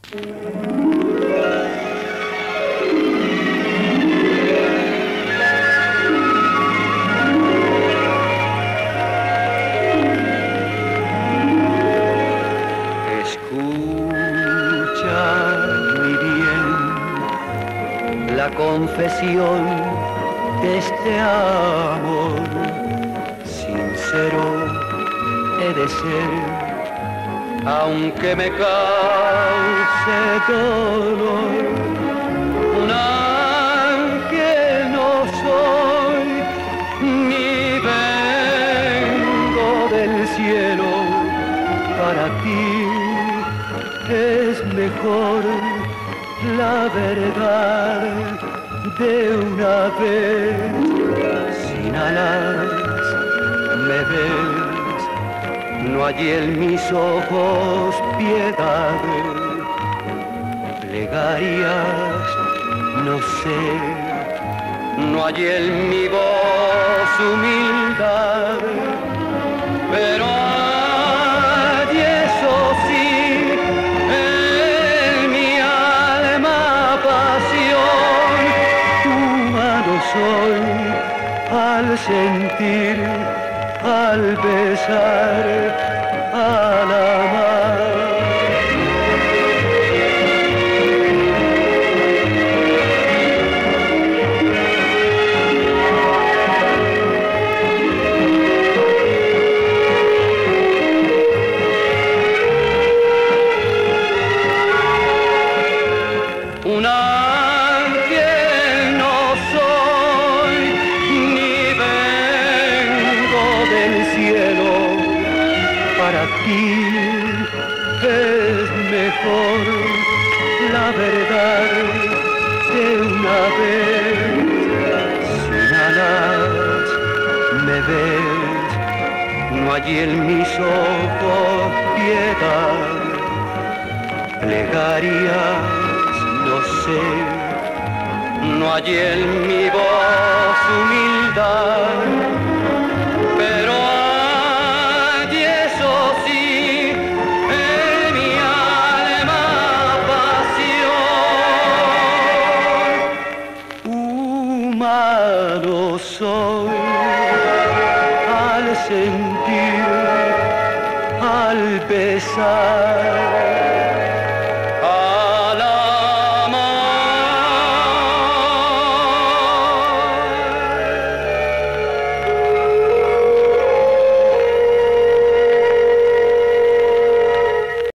Escucha muy bien la confesión de este amor sincero he de ser, aunque me cause dolor. Un ángel no soy, ni vengo del cielo. Para ti es mejor la verdad de una vez. Sin alas me ves, no hay en mis ojos piedad. Plegarias, no sé, no hay en mi voz humildad. Pero hay, eso sí, en mi alma pasión. Humano soy al sentir, al besar, al amar. Un ángel no soy, ni vengo del cielo. Para ti es mejor la verdad de una vez. Sin alas me ves, no hay en mis ojos piedad. Plegarias, no sé, no hay en mi voz humildad. Pero hay, eso sí, en mi alma pasión. Humano soy al sentir, al besar.